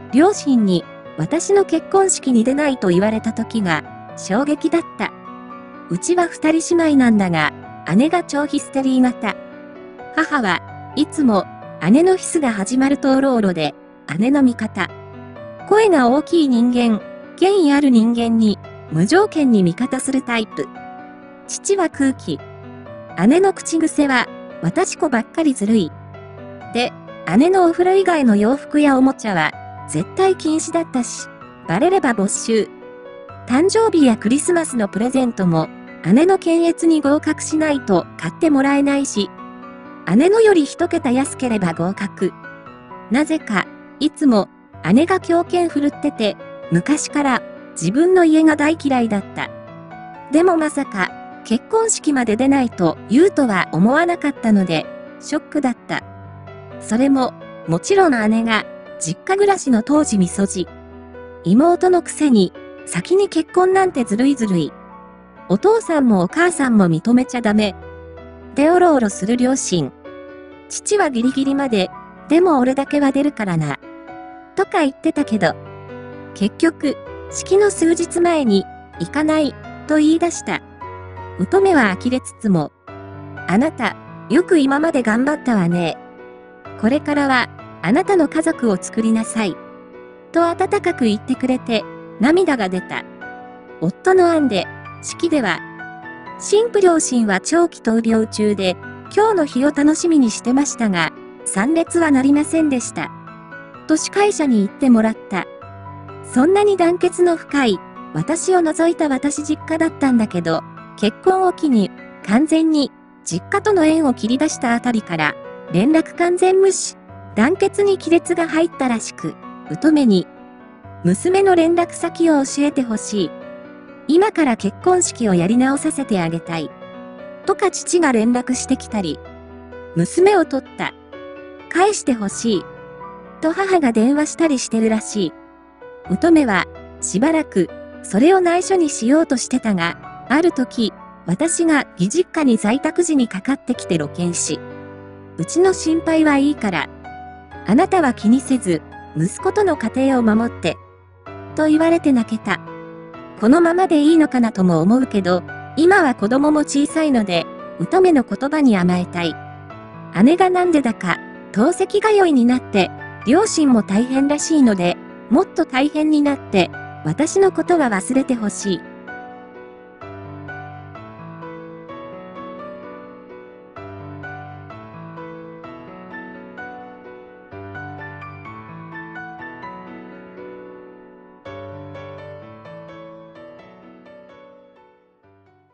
両親に私の結婚式に出ないと言われた時が衝撃だった。うちは二人姉妹なんだが、姉が超ヒステリー型。母はいつも姉のヒスが始まるとおろおろで、姉の味方。声が大きい人間、権威ある人間に無条件に味方するタイプ。父は空気。姉の口癖は、私子ばっかりずるい。で、姉のお風呂以外の洋服やおもちゃは、絶対禁止だったし、バレれば没収。誕生日やクリスマスのプレゼントも、姉の検閲に合格しないと買ってもらえないし、姉のより一桁安ければ合格。なぜか、いつも、姉が狂犬振るってて、昔から自分の家が大嫌いだった。でもまさか、結婚式まで出ないと言うとは思わなかったので、ショックだった。それも、もちろん姉が、実家暮らしの当時みそじ。妹のくせに、先に結婚なんてずるいずるい。お父さんもお母さんも認めちゃダメ。でおろおろする両親。父はギリギリまで、でも俺だけは出るからな。とか言ってたけど、結局、式の数日前に、行かない、と言い出した。乙女は呆れつつも、あなた、よく今まで頑張ったわね。これからは、あなたの家族を作りなさい。と温かく言ってくれて、涙が出た。夫の案で、式では、新婦両親は長期闘病中で、今日の日を楽しみにしてましたが、参列はなりませんでした。と司会者に言ってもらった。そんなに団結の深い、私を除いた私実家だったんだけど、結婚を機に、完全に、実家との縁を切り出したあたりから、連絡完全無視、団結に亀裂が入ったらしく、乙女に、娘の連絡先を教えてほしい。今から結婚式をやり直させてあげたい。とか父が連絡してきたり、娘を取った。返してほしい。と母が電話したりしてるらしい。乙女は、しばらく、それを内緒にしようとしてたが、ある時、私が義実家に在宅時にかかってきて露見し、うちの心配はいいから、あなたは気にせず、息子との家庭を守って、と言われて泣けた。このままでいいのかなとも思うけど、今は子供も小さいので、乙女の言葉に甘えたい。姉がなんでだか、透析通いになって、両親も大変らしいので、もっと大変になって、私のことは忘れてほしい。